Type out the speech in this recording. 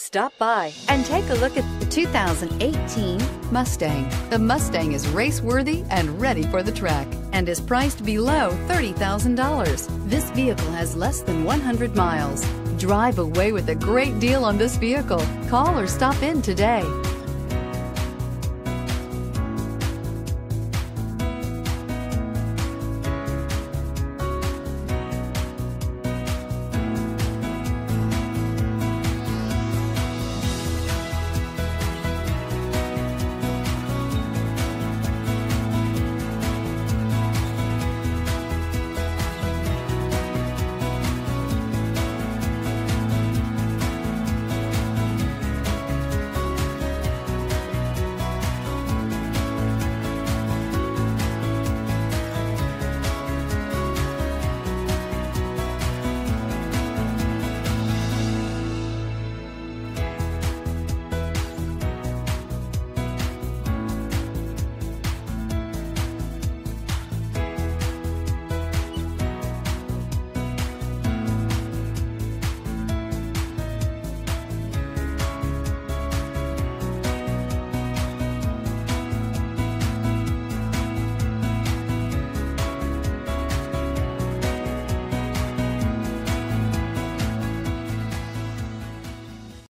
Stop by and take a look at the 2018 Mustang. The Mustang is race-worthy and ready for the track and is priced below $30,000. This vehicle has less than 100 miles. Drive away with a great deal on this vehicle. Call or stop in today.